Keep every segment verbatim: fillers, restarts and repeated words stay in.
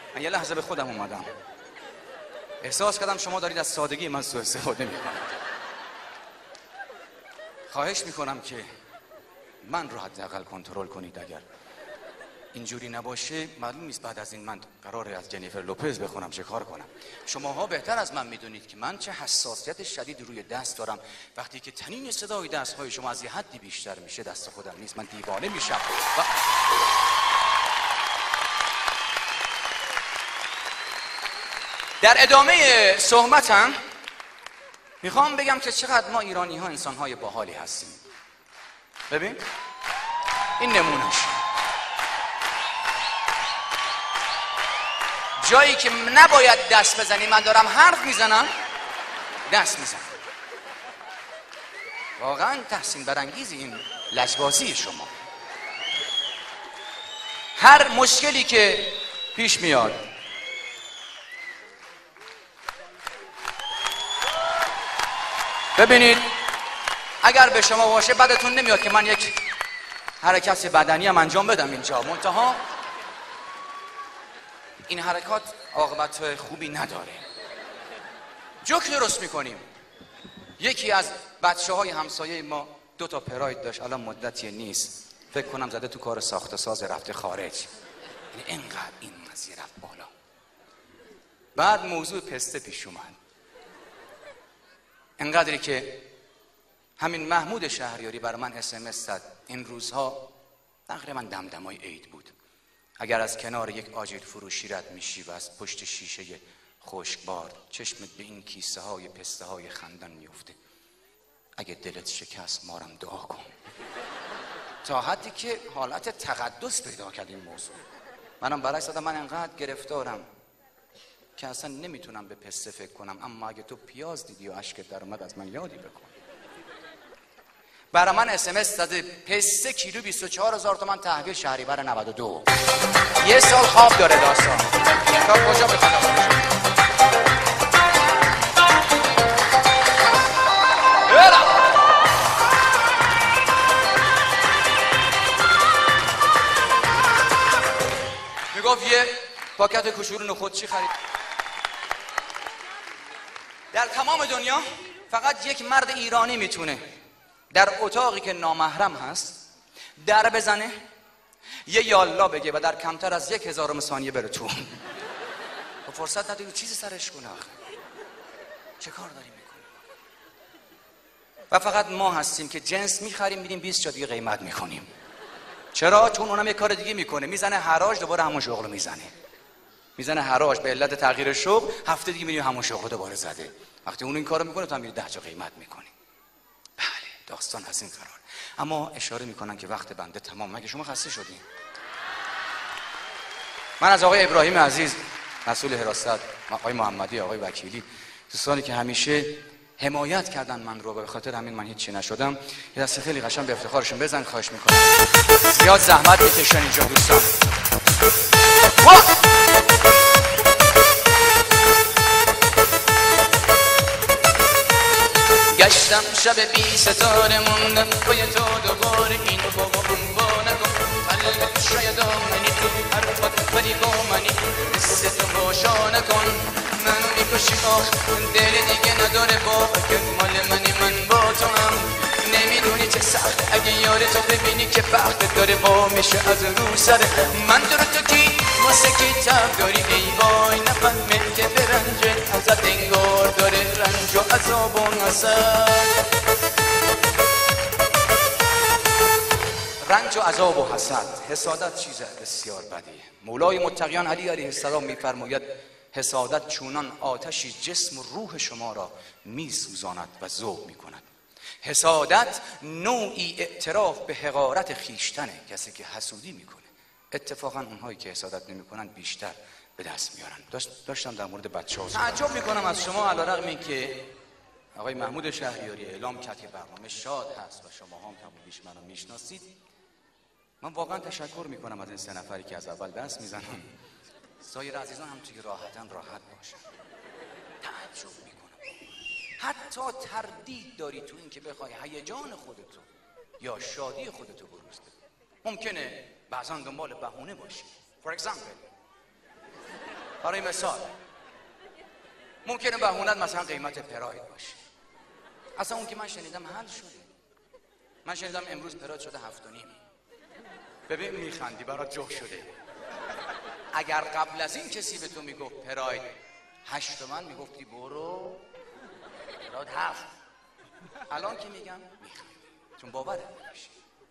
من یه لحظه به خودم اومدم، احساس کردم شما دارید از سادگی من سوء استفاده میکنید. خواهش میکنم که من رو حداقل کنترل کنید. اگر اینجوری نباشه معلوم نیست بعد از این من قراره از جنیفر لوپز بخونم چه کار کنم. شماها بهتر از من میدونید که من چه حساسیت شدید روی دست دارم. وقتی که تنین صدای دستهای شما از یه حدی بیشتر میشه دست خودم نیست، من دیوانه میشم. و... در ادامه صحبتم میخوام بگم که چقدر ما ایرانی ها انسان های باحالی هستیم. ببین این نمونهش، جایی که نباید دست بزنی من دارم حرف میزنم دست میزنم. واقعا تحسین برانگیزی این لجبازی شما. هر مشکلی که پیش میاد ببینید اگر به شما باشه بدتون نمیاد که من یک حرکت بدنی هم انجام بدم اینجا، منتها این حرکات عاقبت خوبی نداره. جوک درست میکنیم. یکی از بچه های همسایه ما دو تا پراید داشت، الان مدتی نیست، فکر کنم زده تو کار ساخت ساز رفته خارج. یعنی اینقدر این قضیه رفت بالا. بعد موضوع پسته پیش اومد، اینقدری که همین محمود شهریاری برای من اس ام اس زد. این روزها تقریبا دمدمای عید بود. اگر از کنار یک آجیل فروشی رد میشی و از پشت شیشه خشکبار چشمت به این کیسه های پسته های خندان میفته، اگه دلت شکست مارم دعا کن. تا حدی که حالت تقدس پیدا کرد این موضوع. منم برعکس دادم، من انقدر گرفتارم که اصلا نمیتونم به پسته فکر کنم، اما اگه تو پیاز دیدی و اشکت در اومد از من یادی بکن. برای من اس ام اس داده پسته کیلو بیست و چهار هزار تومان تحویل شهریور نود و دو. یه سال خواب داره داستان. تا کجا بخواد؟ میگفت یه پاکت کوچولو نخودچی خرید. در تمام دنیا فقط یک مرد ایرانی میتونه در اتاقی که نامحرم هست در بزنه، یه یالا بگه و در کمتر از یک هزارم ثانیه بره تو. و فرصت نداری چیزی سرش کنه. آخه چه کار داریم میکنیم؟ و فقط ما هستیم که جنس میخریم میریم بیست جا دیگه قیمت میکنیم. چرا؟ چون اونم یه کار دیگه میکنه، میزنه حراج، دوباره همون شغل میزنه. میزنه حراج به علت تغییر شغل، هفته دیگه میریم همون شغل دوباره زده. وقتی اون این کارو میکنه تو هم میری ده جا قیمت میکنی. بله داستان از این قرار. اما اشاره میکنن که وقت بنده تمام. مگه شما خسته شدین؟ من از آقای ابراهیم عزیز مسئول حراست، آقای محمدی، آقای وکیلی، دوستانی که همیشه حمایت کردن من رو، به خاطر همین من هیچی نشدم، یه دست خیلی قشنگ به افتخارشون بزن. خواهش میکنم. زیاد زحمت میکشن اینجا دوستان. گشتم شب بی ستاره موندم پای تو دوباره این بابا بابا نکن قلب شاید آمنی تو حرفت ولی با منی حس تو باشا نکن منو میکشی آخ دل دیگه نداره بابا که مال منی من با تو هم نمیدونی چه سخت اگه یار تو ببینی که بخت داره با میشه از رو سر من در تو کی واسه کی تب داری ای وای نفهمه که برنجه ازت انگار داره رنج و عذاب و حسد رنج و عذاب و حسد. حسادت چیز بسیار بدیه. مولای متقیان علی علیه السلام میفرماید حسادت چونان آتشی جسم و روح شما را میسوزاند و ذوب میکند. حسادت نوعی اعتراف به حقارت خیشتنه. کسی که حسودی میکنه اتفاقا اونهایی که حسادت نمیکنن بیشتر به دست میارن. داشت داشتم در مورد بچه‌ها تعجب میکنم از شما، علیرغم اینکه آقای محمود شهریاری اعلام کرد که برنامه شاد هست و شما هم کم بیش منو میشناسید. من واقعا تشکر میکنم از این سه نفری که از اول دست میزنن. سایر عزیزان هم توی راحتن راحت باشن. تعجب میکنم حتی تردید داری تو این که بخوای هیجان خودتو یا شادی خودتو بروز بدی. ممکنه بعضا دنبال بهونه باشی. For example برای مثال ممکنه بهونت مثلا قیمت پراید باشه. اصلا اون که من شنیدم حل شده. من شنیدم امروز پراید شده هفت و نیم. ببین میخندی، برات جوک شده. اگر قبل از این کسی به تو میگفت پراید هشت تومن میگفتی برو پراید هفت. الان که میگم میخندی چون باورت نمیشه.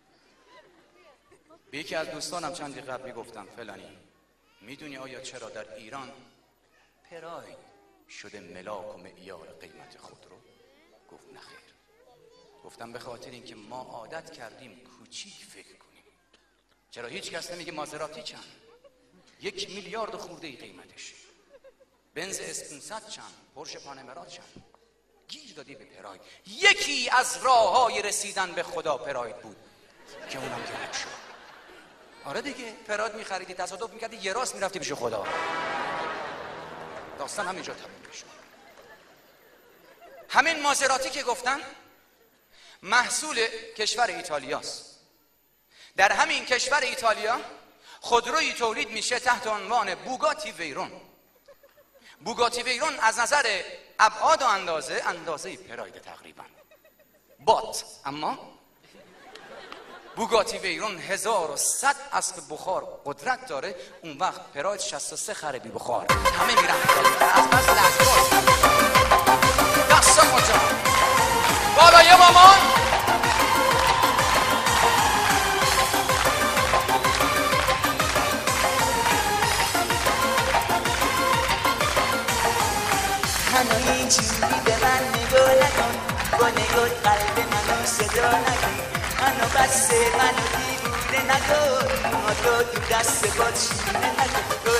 به یکی از دوستانم چندی قبل میگفتم فلانی میدونی آیا چرا در ایران پراید شده ملاک و معیار قیمت خودرو؟ گفت نخیر. گفتم به خاطر اینکه ما عادت کردیم کوچیک فکر کنیم. چرا هیچ کس نمیگه مازراتی چند؟ یک میلیارد خورده ای قیمتش. بنز اس پانصد چند؟ پورش پانمرا چند؟ گیر دادی به پراید. یکی از راههای رسیدن به خدا پراید بود که اونم گرم شد. آره دیگه، پراید میخریدی، تصادف میکردی، یه راست میرفتی پیش خدا. داستان همینجا تموم میشه. همین مازراتی که گفتن محصول کشور ایتالیاست. در همین کشور ایتالیا خودرویی تولید میشه تحت عنوان بوگاتی ویرون. بوگاتی ویرون از نظر ابعاد و اندازه اندازه پراید تقریبا بات، اما بوگاتی ویرون هزار و صد اسب بخار قدرت داره. اون وقت پراید شصت و سه خره بی بخار. همه میرن از بس لحظات دست مجا بالای مامان. هنو اینجوری به من نگاه نکن، با نگاه قلب منو صدا نکن. منو بسه منو دیوونه نکن، ما تو تو دست باد شیرینه نکن.